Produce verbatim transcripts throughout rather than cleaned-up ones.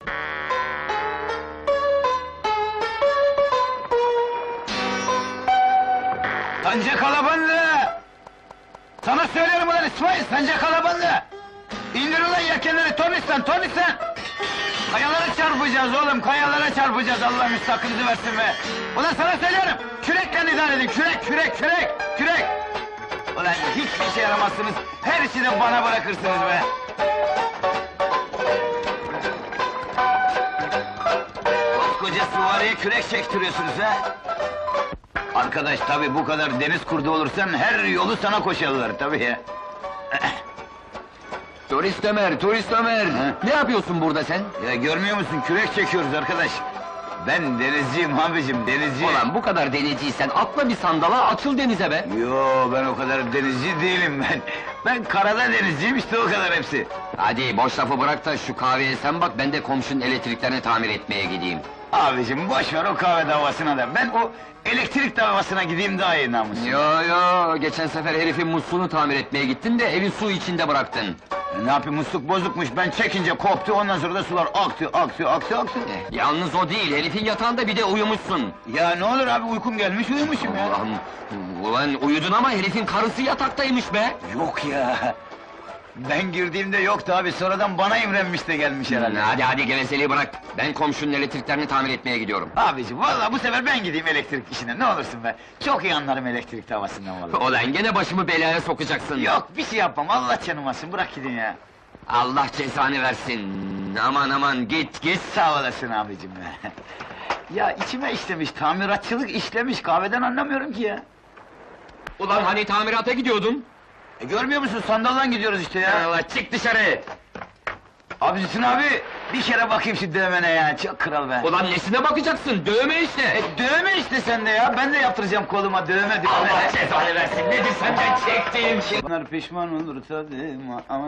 Sancak alabandı! Sana söylüyorum ulan İsmail, sancak alabandı! İndir ulan yelkenleri, Tonistan, Tonistan! Kayalara çarpacağız oğlum, kayalara çarpacağız, Allah müstakınızı versin be! Ulan sana söylüyorum, kürekle idare edin, kürek, kürek, kürek, kürek! Ulan hiçbir şey yaramazsınız, her işi de bana bırakırsınız be! Koskoca süvariye kürek çektiriyorsunuz ha! Arkadaş, tabii bu kadar deniz kurdu olursan, her yolu sana koşarlar tabii ya! Turist Ömer, turist Ömer! Ha? Ne yapıyorsun burada sen? Ya görmüyor musun, kürek çekiyoruz arkadaş! Ben denizciyim abicim, denizci! Ulan bu kadar denizciysen atla bir sandala, açıl denize be! Yo, ben o kadar denizci değilim ben! Ben karada denizciyim, işte o kadar hepsi! Hadi boş lafı bırak da şu kahveye sen bak, ben de komşunun elektriklerini tamir etmeye gideyim. Abicim boş ver o kahve davasına da, ben o elektrik davasına gideyim daha iyi namus! Yo yo, geçen sefer herifin musluğunu tamir etmeye gittin de evi su içinde bıraktın. Ne yapayım, musluk bozukmuş, ben çekince koptu, ondan sonra da sular aktı, aktı, aktı, aktı! Yalnız o değil, herifin yatağında bir de uyumuşsun. Ya ne olur abi, uykum gelmiş, uyumuşum ya! Allah'ım, ulan uyudun ama herifin karısı yataktaymış be! Yok ya! Ben girdiğimde yoktu abi, sonradan bana imrenmiş de gelmiş herhalde! Hadi hadi gevezeliği bırak, ben komşunun elektriklerini tamir etmeye gidiyorum. Abiciğim, vallahi bu sefer ben gideyim elektrik işine, ne olursun be! Çok iyi anlarım elektrik tavasından vallahi! Ulan gene başımı belaya sokacaksın. Yok, bir şey yapmam, Allah canım alsın, bırak gidin ya! Allah cezanı versin! Aman aman, git git! Sağ olasın abicim be! Ya içime işlemiş, tamiratçılık işlemiş, kahveden anlamıyorum ki ya! Ulan hani tamirata gidiyordun? E, görmüyor musun, sandaldan gidiyoruz işte ya! Allah, çık dışarı! Abicisin abi, bir kere bakayım şu dövmene ya, çok kral be! Ulan nesine bakacaksın, dövme işte! E, dövme işte sende ya, ben de yaptıracağım koluma dövme dövme! Allah cezanı versin, nedir senden çektiğim şey? Bunlar pişman olur tabii ama...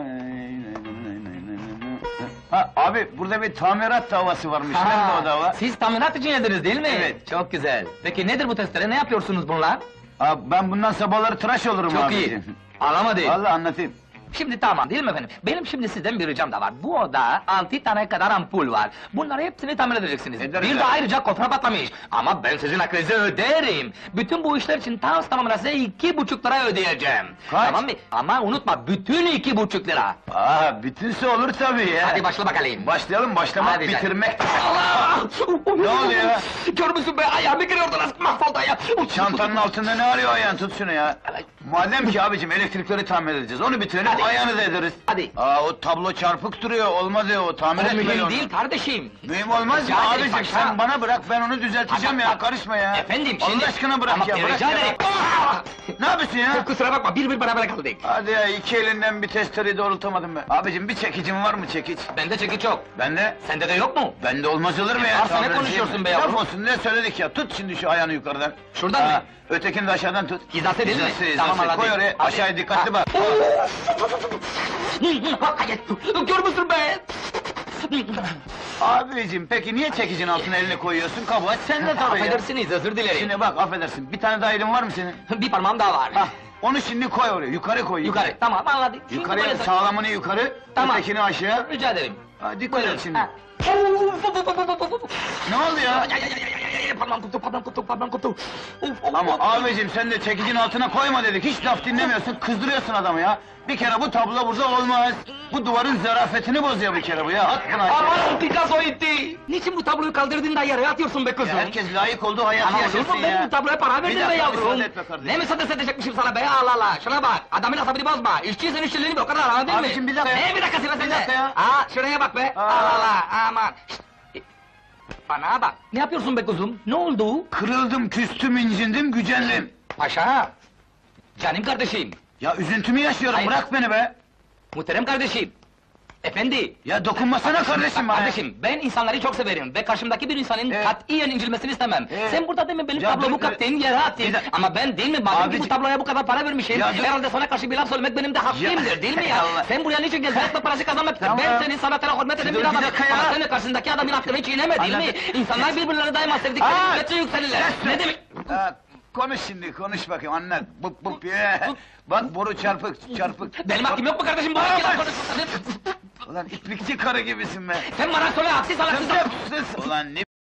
Ha abi, burada bir tamirat davası varmış, nerede o dava? Siz tamirat için geldiniz değil mi? Evet. Çok güzel. Peki nedir bu testere, ne yapıyorsunuz bunlar? Abi ben bundan sabahları tıraş olurum Çok abiciğim. iyi. Anlamadım. Vallahi anlatayım. Şimdi tamam değil mi efendim? Benim şimdi sizden bir ricam da var. Bu oda altı tane kadar ampul var. Bunları hepsini tamir edeceksiniz. Ederiz bir de efendim. ayrıca kofra patlamış. Ama ben sizin hakkınızı öderim. Bütün bu işler için tam tamamına size iki buçuk lira ödeyeceğim. Kaç? Tamam mı? Ama unutma, bütün iki buçuk lira. Aa, bütünse olur tabii ya. Hadi başla bakalım. Başlayalım, başlamak Hadi canım. bitirmek. Allah! Ne oluyor? Kör müsün be? Ayağımı giriyordunuz, mahvoldu ya! Çantanın altında ne arıyor ayağın, tut şunu ya! Madem ki abicim elektrikleri tamir edeceğiz, onu bitirelim, Hadi. ayağını da ederiz! Hadi! Aa, o tablo çarpık duruyor, olmadı o, tamir O etmeli mühim onu! değil kardeşim! Mühim olmaz mı Rica ederim abicim, paşa. sen bana bırak, ben onu düzelteceğim Ama ya, bak- karışma ya! Efendim şimdi... Allah aşkına bırak Ama ya, bırak rica ya! ederim! Ne yapıyorsun ya? Kusura bakma, bir bir beraber kaldık. Hadi ya, iki elinden bir testereyi doğrultamadım ben! Abicim bir çekicin var mı çekiç? Bende çekiç yok. Bende? Sende de yok mu? Bende olmaz olur mu E, ya? varsa ne Tamirciyim konuşuyorsun ben. be yavrum? Laf olsun diye söyledik ya, tut şimdi şu ayağını yukarıdan! Şuradan mı? Ötekini de aşağıdan tut! Hizası değil mi? Hizası, hizası. Tamam, anladım. Koy oraya, Hadi. aşağıya dikkatli bak! Hayır, kör müsün be? Abicim, peki niye çekicin altına elini koyuyorsun? Kabahat sende tabii ya! Affedersiniz, özür dilerim. Şimdi bak, affedersin, bir tane daha elin var mı senin? Bir parmağım daha var. Hah, onu şimdi koy oraya, yukarı koy! Yukarı, tamam anladım. Şimdi Yukarıya, böyle- sağlamını yukarı, Tamam. ötekini aşağı! Rica ederim. Ha, dikkat et şimdi! Ha. Ne oldu ya? Ay, ay, ay, ay, ay, ay, Parmağım koptu, parmağım koptu, parmağım koptu. Of, of, Ama of. abicim, sen de çekicin altına koyma dedik, hiç laf dinlemiyorsun, kızdırıyorsun adamı ya! Bir kere bu tablo burada olmaz! Bu duvarın zarafetini bozuyor bir kere bu ya, at bunu aşağı! Aman Picasso gitti! Niçin bu tabloyu kaldırdın da yere atıyorsun be kızım? Ya herkes layık olduğu hayatı Ama olur yaşasın mu, ben ya! bu tabloya para Bir verdim be dakika, yavrum! müsaade et be kardeşim. Ne müsaade edecekmişim sana be, Allah Allah! Şuna bak, adamın asabını bozma! İşçiysen işçiliğini bil, o kadar anladın mı? Abicim, bir dakika ya. Ne bir dakika sen Bir dakika ya. Aa, şuraya bak be! Aa. Allah Allah, aman! Şşt! Bana bak, ne yapıyorsun be kuzum? Ne oldu? Kırıldım, küstüm, incindim, gücendim! Paşa! Canım kardeşim! Ya üzüntümü yaşıyorum, Hayır. bırak beni be! Muhterem kardeşim! Efendi! Ya dokunmasana kardeşim Bak bana! kardeşim, ben insanları çok severim ve karşımdaki bir insanın Evet. katiyen incilmesini istemem. Evet. Sen burada değil mi benim Ya tablomu dur, kaptın, yere attın. bir dakika. Ama ben değil mi, madem ki bu Abicim- tabloya bu kadar para vermişim, Ya dur. herhalde sana karşı bir laf söylemek benim de hakkımdır, değil mi ya? Allah. Sen buraya niçin geldin? Hayatta parası kazanmak için. Tamam. Ben senin sanatına hürmet eden Dur, bir bir adamım. dakika ya. Ama sen de karşındaki adamın hakkını hiç iğneme, değil mi? Anladım. İnsanlar birbirlerine daima Aa! sevdikleri müddetçe yükselirler. Ses, Ne ses. demek? Ha, konuş şimdi, konuş bakayım, anlat! Bup bup ye! Bak, boru çarpık, çarpık! Benim hakkım yok mu kardeşim? Bu Aa, hakkıyla bak. konuşmasın. Ulan iplikçi karı gibisin be! Sen bana söyle, aksi salaksın! Sus, sus! Ulan ne